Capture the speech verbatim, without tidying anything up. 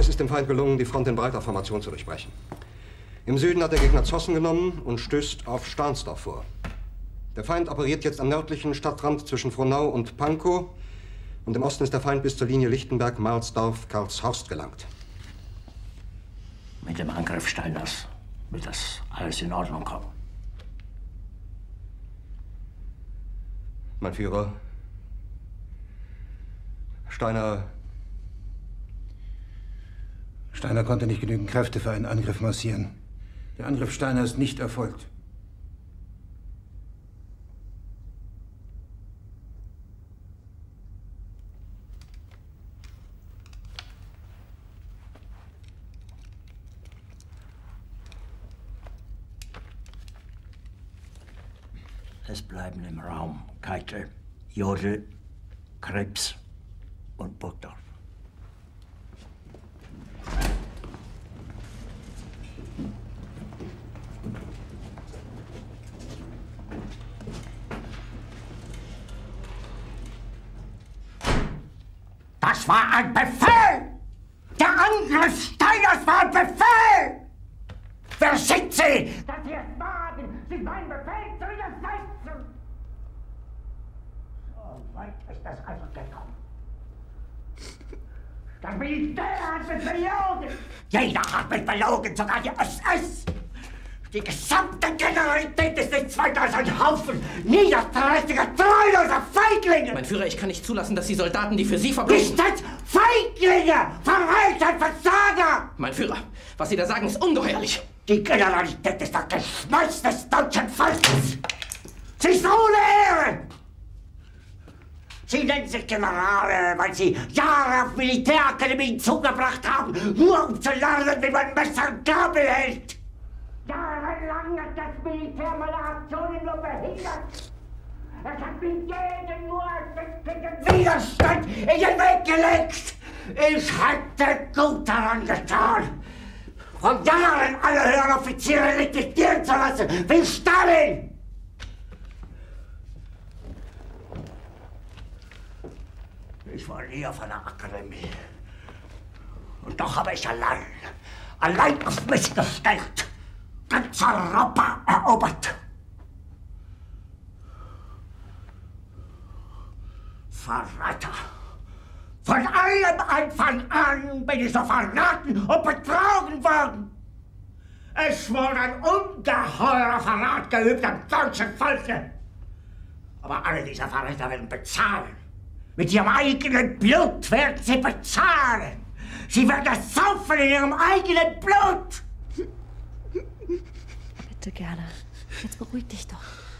Es ist dem Feind gelungen, die Front in breiter Formation zu durchbrechen. Im Süden hat der Gegner Zossen genommen und stößt auf Stahnsdorf vor. Der Feind operiert jetzt am nördlichen Stadtrand zwischen Frohnau und Pankow. Und im Osten ist der Feind bis zur Linie Lichtenberg-Marsdorf-Karlshorst gelangt. Mit dem Angriff Steiners wird das alles in Ordnung kommen. Mein Führer, Steiner... Steiner konnte nicht genügend Kräfte für einen Angriff massieren. Der Angriff Steiner ist nicht erfolgt. Es bleiben im Raum Keitel, Jodl, Krebs und Burgdorf. Das war ein Befehl! Der Angriff Steiners war ein Befehl! Wer schickt Sie? Dass Sie es wagen, sich meinen Befehl zu widersetzen! So weit ist das also gekommen. Das Militär hat mich belogen! Jeder hat mich belogen, sogar die S S! Die gesamte Generalität ist nichts weiter als ein Haufen niederträchtiger, treuloser Feiglinge! Mein Führer, ich kann nicht zulassen, dass die Soldaten, die für Sie verbringen... Nicht als Feiglinge! Verreiter, Versager! Mein Führer, was Sie da sagen, ist ungeheuerlich! Die Generalität ist das Geschmeiß des deutschen Volkes! Sie ist ohne Ehre! Sie nennen sich Generale, weil Sie Jahre auf Militärakademien zugebracht haben, nur um zu lernen, wie man Messer und Gabel hält! Jahrelang hat das Militär meine Aktionen nur behindert. Es hat mir jeden nur ersichtlichen Widerstand in den Weg gelegt. Ich hätte gut daran getan, von Jahren alle höheren Offiziere liquidieren zu lassen, wie Stalin. Ich war nie auf einer Akademie. Und doch habe ich allein, allein auf mich gestellt, ganz Europa erobert. Verräter! Von allem Anfang an bin ich so verraten und betrogen worden. Es wurde ein ungeheurer Verrat geübt am deutschen Volke. Aber alle diese Verräter werden bezahlen. Mit ihrem eigenen Blut werden sie bezahlen. Sie werden es saufen in ihrem eigenen Blut. Bitte gerne. Jetzt beruhig dich doch.